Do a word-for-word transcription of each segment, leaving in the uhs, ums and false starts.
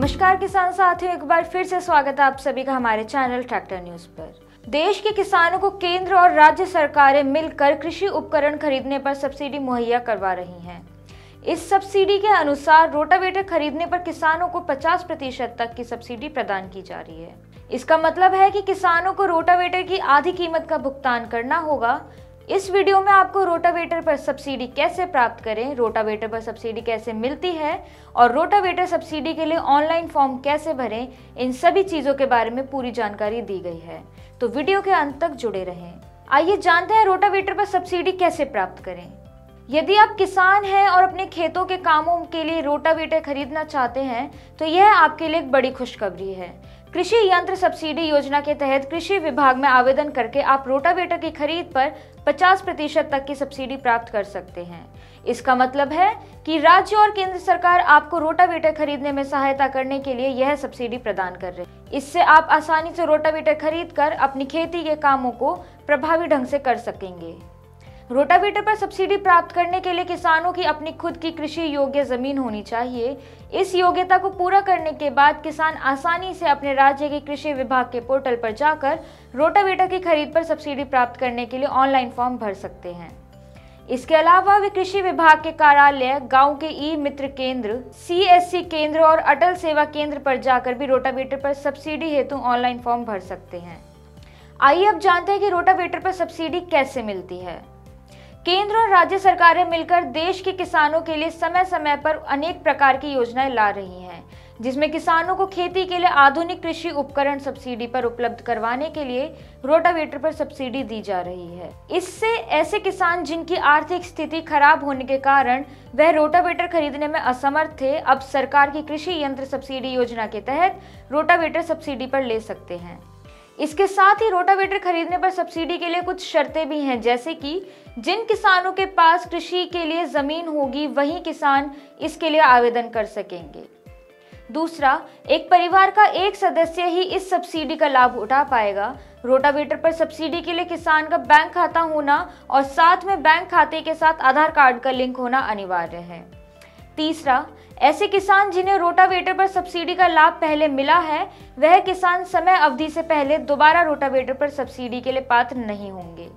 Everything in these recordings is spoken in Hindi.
नमस्कार किसान साथियों, एक बार फिर से स्वागत है आप सभी का हमारे चैनल ट्रैक्टर न्यूज पर। देश के किसानों को केंद्र और राज्य सरकारें मिलकर कृषि उपकरण खरीदने पर सब्सिडी मुहैया करवा रही हैं। इस सब्सिडी के अनुसार रोटावेटर खरीदने पर किसानों को पचास प्रतिशत तक की सब्सिडी प्रदान की जा रही है। इसका मतलब है कि किसानों को रोटावेटर की आधी कीमत का भुगतान करना होगा। इस वीडियो में आपको रोटावेटर पर सब्सिडी कैसे प्राप्त करें, रोटावेटर पर सब्सिडी कैसे मिलती है और रोटावेटर सब्सिडी के लिए ऑनलाइन फॉर्म कैसे भरें, इन सभी चीजों के बारे में पूरी जानकारी दी गई है। तो वीडियो के अंत तक जुड़े रहें। आइए जानते हैं रोटावेटर पर सब्सिडी कैसे प्राप्त करें। यदि आप किसान हैं और अपने खेतों के कामों के लिए रोटावेटर खरीदना चाहते हैं तो यह आपके लिए एक बड़ी खुशखबरी है। कृषि यंत्र सब्सिडी योजना के तहत कृषि विभाग में आवेदन करके आप रोटावेटर की खरीद पर पचास प्रतिशत तक की सब्सिडी प्राप्त कर सकते हैं। इसका मतलब है कि राज्य और केंद्र सरकार आपको रोटावेटर खरीदने में सहायता करने के लिए यह सब्सिडी प्रदान कर रहे हैं। इससे आप आसानी से रोटावेटर खरीद कर अपनी खेती के कामों को प्रभावी ढंग से कर सकेंगे। रोटावेटर पर सब्सिडी प्राप्त करने के लिए किसानों की अपनी खुद की कृषि योग्य जमीन होनी चाहिए। इस योग्यता को पूरा करने के बाद किसान आसानी से अपने राज्य के कृषि विभाग के पोर्टल पर जाकर रोटावेटर की खरीद पर सब्सिडी प्राप्त करने के लिए ऑनलाइन फॉर्म भर सकते हैं। इसके अलावा वे कृषि विभाग के कार्यालय, गांव के ई मित्र केंद्र, सी एस सी केंद्र और अटल सेवा केंद्र पर जाकर भी रोटावेटर पर सब्सिडी हेतु ऑनलाइन फॉर्म भर सकते हैं। आइए अब जानते हैं कि रोटावेटर पर सब्सिडी कैसे मिलती है। केंद्र और राज्य सरकारें मिलकर देश के किसानों के लिए समय समय पर अनेक प्रकार की योजनाएं ला रही हैं, जिसमें किसानों को खेती के लिए आधुनिक कृषि उपकरण सब्सिडी पर उपलब्ध करवाने के लिए रोटावेटर पर सब्सिडी दी जा रही है। इससे ऐसे किसान जिनकी आर्थिक स्थिति खराब होने के कारण वह रोटावेटर खरीदने में असमर्थ थे, अब सरकार की कृषि यंत्र सब्सिडी योजना के तहत रोटावेटर सब्सिडी पर ले सकते हैं। इसके साथ ही रोटावेटर खरीदने पर सब्सिडी के लिए कुछ शर्तें भी हैं, जैसे कि जिन किसानों के पास कृषि के लिए जमीन होगी वही किसान इसके लिए आवेदन कर सकेंगे। दूसरा, एक परिवार का एक सदस्य ही इस सब्सिडी का लाभ उठा पाएगा। रोटावेटर पर सब्सिडी के लिए किसान का बैंक खाता होना और साथ में बैंक खाते के साथ आधार कार्ड का लिंक होना अनिवार्य है। तीसरा, ऐसे किसान जिन्हें रोटावेटर पर सब्सिडी का लाभ पहले मिला है वह किसान समय अवधि से पहले दोबारा रोटावेटर पर सब्सिडी के लिए पात्र नहीं होंगे।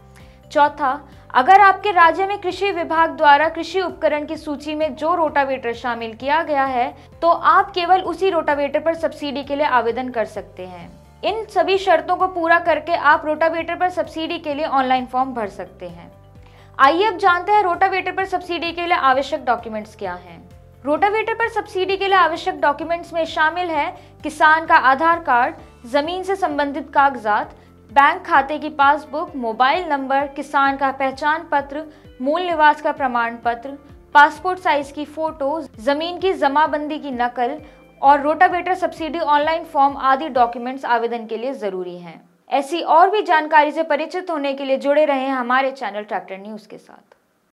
चौथा, अगर आपके राज्य में कृषि विभाग द्वारा कृषि उपकरण की सूची में जो रोटावेटर शामिल किया गया है तो आप केवल उसी रोटावेटर पर सब्सिडी के लिए आवेदन कर सकते हैं। इन सभी शर्तों को पूरा करके आप रोटावेटर पर सब्सिडी के लिए ऑनलाइन फॉर्म भर सकते हैं। आइए अब जानते हैं रोटावेटर पर सब्सिडी के लिए आवश्यक डॉक्यूमेंट्स क्या हैं। रोटावेटर पर सब्सिडी के लिए आवश्यक डॉक्यूमेंट्स में शामिल है किसान का आधार कार्ड, जमीन से संबंधित कागजात, बैंक खाते की पासबुक, मोबाइल नंबर, किसान का पहचान पत्र, मूल निवास का प्रमाण पत्र, पासपोर्ट साइज की फोटो, जमीन की जमाबंदी की नकल और रोटावेटर सब्सिडी ऑनलाइन फॉर्म आदि डॉक्यूमेंट्स आवेदन के लिए जरूरी हैं। ऐसी और भी जानकारी से परिचित होने के लिए जुड़े रहें हमारे चैनल ट्रैक्टर न्यूज के साथ।